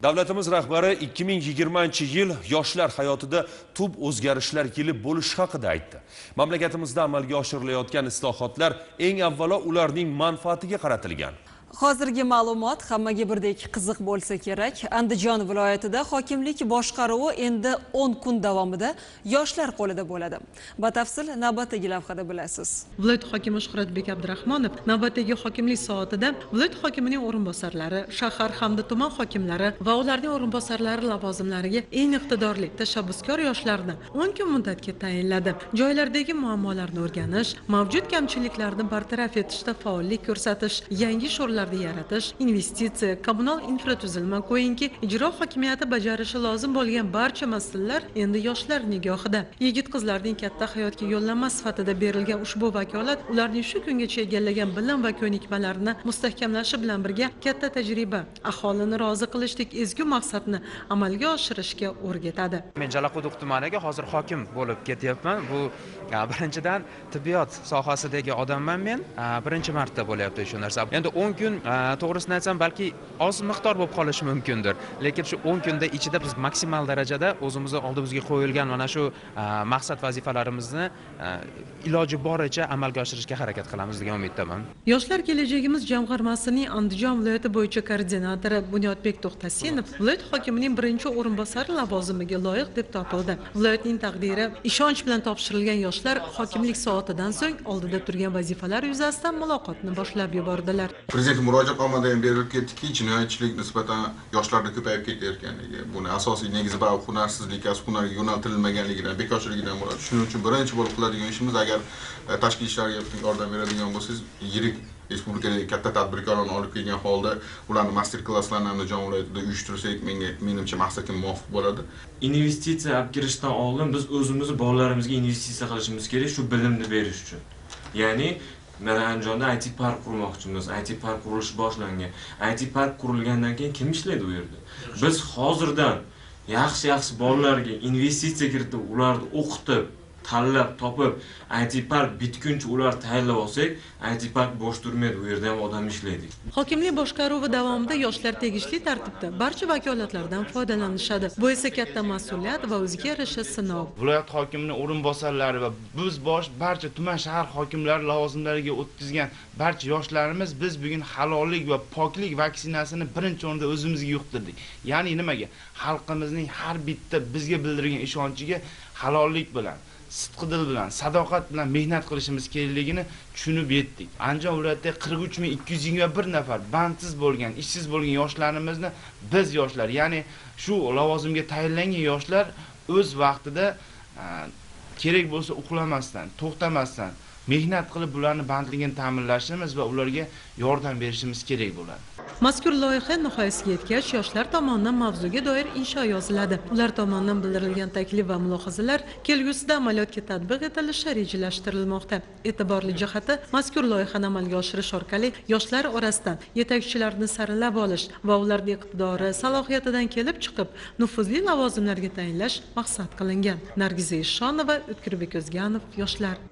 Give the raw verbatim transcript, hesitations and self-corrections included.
Davlatimiz rahbari ikki ming yigirmanchi yil yoshlar hayotida tub o'zgarishlar yili bo'lishi haqida aytdi. Mamlakatimizda amalga oshirilayotgan islohotlar eng avvalo ularning manfaatiga qaratilgan. Hozirgi ma'lumot hammaga birdek qiziq bo'lsa kerak. Andijon viloyatida hokimlik boshqaruvi endi o'n kun davomida yoshlar qo'lida bo'ladi. Batafsil navbatdagi lavhada bilasiz. Viloyat hokimi Shuhratbek Abdurahmonov navbatdagi hokimlik soatida viloyat hokimining o'rinbosarlari, shahar hamda tuman hokimlari va ularning o'rinbosarlari lavozimlariga eng iqtidorli, tashabbuskor yoshlarni o'n kun muddatga tayinladi. Joylardagi muammolarni o'rganish, mavjud kamchiliklarni bartaraf etishda faollik ko'rsatish, yangi sho'rlar yaratish, investitsiya, kommunal infratuzilma qo'yinki, ijro hokimiyati bajarishi lozim bo'lgan barcha masalalar endi yoshlar nigohida. Yigit-qizlarning katta hayotga yo'llanma sifatida berilgan ushbu vakolat ularning shu kungacha egallagan bilim va ko'nikmalarini mustahkamlashi bilan birga katta tajriba, aholini rozi qilishdek ezgu maqsadni amalga oshirishga o'rgatadi. Men Jalaquduq tumaniga hozir hokim bo'lib ketyapman. Bu birinchidan tibbiyot sohasidagi odamman men. Birinchi marta bo'lyapti shu narsa. Endi o'n kun to'g'risini aytsam balki oz miqdor bo'lib qolishi mumkindir, lekin shu o'n kunda ichida biz maksimal darajada o'zimizni oldimizga qo'yilgan mana shu maqsad vazifalarimizni iloji boricha amalga oshirishga harakat qilamiz degan umiddaman. Yoshlar kelajagimiz jamg'armasining Andijon viloyati bo'yicha koordinatori Bunyodbek To'xtasinov viloyat hokimining birinchi o'rinbosari lavozimiga loyiq deb topildi. Viloyatning taqdiri ishonch bilan topshirilgan yoshlar hokimlik soatidan so'ng oldida turgan vazifalar yuzasidan muloqotni boshlab yubordilar. Prezident murojaatnomada ham berilib ketdiki, jinoyatchilik nisbatan yoshlarda ko'payib ketayotganligi, buni asosiy negizı ba'zi hunarsizlik, kasb hunarga yo'naltirilmaganligidan, bekorchilikdan bo'ladi. Shuning uchun birinchi bo'lib qiladigan ishimiz, agar tashkil ishlarga yordam beradigan bo'lsangiz, yirik respublikadagi katta tadbirkorlarni olib kelgan holda ularni master-klasslarni Andijon viloyatida uyushtirsak, menga menimcha maqsadga muvofiq bo'ladi. Investitsiya olib kirishdan oldin biz o'zimizni bolalarimizga investitsiya qilishimiz kerak, shu bilimni berish uchun. Ya'ni mana Andijonda I T park qurmoqchimiz. I T park qurilishi boshlangan. I T park qurilgandan keyin kim ishlaydi u yerda? Biz hozirdan yaxshi-yaxshi bolalarga investitsiya kiritib, ularni o'qitib, tanlab, topib, I T park bitguncha ular tayyorlab olsak, I T park bo'sh turmaydi, u yerda ham odam ishlaydi. Hokimlik boshqaruvi davomida yoshlar tegishli tartibda barcha vakolatlardan foydalanishadi. Bu esa katta mas'uliyat va o'ziga yarasha sinov. Viloyat hokimining o'rinbosarlari va biz bosh barcha tuman shahar hokimlari lavozimlariga o'tkazgan barcha yoshlarimiz biz bugun halollik va poklik vaksinasini birinchi o'rinda o'zimizga yuqtirdik. Ya'ni nimaga? Xalqimizning har bitta bizga bildirgan ishonchiga halollik bilan, sidqidil bilan, sadoqat bilan mehnat qilishimiz kerakligini tushunib yetdik. Andijon viloyatida qirq uch ming ikki yuz yigirma bir nafar bandsiz bo'lgan, ishsiz bo'lgan yoshlarimizni biz yoshlar, ya'ni shu lavozimga tayinlangan yoshlar o'z vaqtida kerak bo'lsa uxlamasdan, to'xtamasdan mehnat qilib bularni bandligini ta'minlashimiz va ularga yordam berishimiz kerak bo'ladi. Mazkur loyiha nihoyasiga yetgach, yoshlar tomonidan mavzuga doir insho yoziladi. Ular tomonidan bildirilgan taklif va mulohazalar kelgusida amaliyotga tatbiq etilishi rejalashtirilmoqda. E'tiborli jihati, mazkur loyihani amalga oshirish orqali yoshlar orasidan yetakchilarni saralab olish va ularning iqtidori, salohiyatidan kelib chiqib, nufuzli lavozimlarga tayinlash maqsad qilingan. Nargiza Eshonova, O'tkirbek O'zganov, yoshlar